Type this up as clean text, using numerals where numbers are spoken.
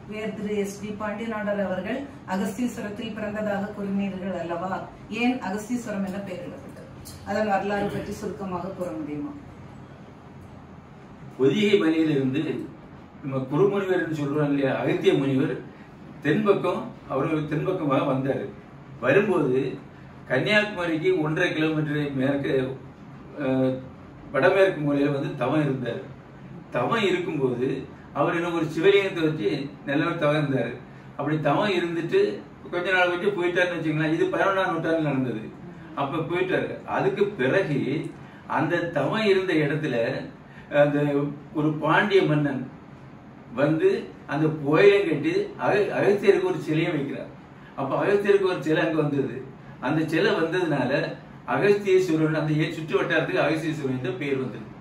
உயர் திரு S.D. பாண்டியநாதர் அவர்கள் அகஸ்தீஸ்வரத்தில் பிறந்ததாக கூறினீர்கள் அல்லவா? ஏன் அகஸ்தீஸ்வரம் என பெயரிடப்பட்டது? அதன் வரலாறு பற்றி சுருக்கமாக கூற முடியுமா? பொதிகை மலையிலிருந்து நம்ம குருமுனிவர் சொல்றோம் இல்லையா, அகத்திய முனிவர் தென்பக்கம் அவர்கள் தென்பக்கமாக வந்தார். வரும்போது கன்னியாகுமரிக்கு 1.5 கிலோமீட்டர் மேற்கு வடமேற்கு மூலையில வந்து தவம் இருந்தார். தவம் இருக்கும்போது அவர் இன்னும் ஒரு சிவலிங்கத்தை வச்சு நல்ல தவம் இருந்தார். அப்படி தவம் இருந்துட்டு கொஞ்ச நாள் வச்சு போயிட்டாருன்னு வச்சுக்கலாம். இது 11ஆம் நூற்றாண்டில் நடந்தது. அப்ப போயிட்டாரு. அதுக்கு பிறகு அந்த தவம் இருந்த இடத்துல அந்த ஒரு பாண்டிய மன்னன் வந்து அந்த கோயிலையும் கட்டி அகஸ்தியருக்கு ஒரு சிலையை வைக்கிறார். அப்ப அகஸ்தியருக்கு ஒரு சிலை அங்க வந்தது. அந்த சிலை வந்ததுனால அகஸ்தீஸ்வரன், அந்த சுற்று வட்டாரத்துக்கு அகஸ்தீஸ்வரன் என்ற பெயர் வந்தது.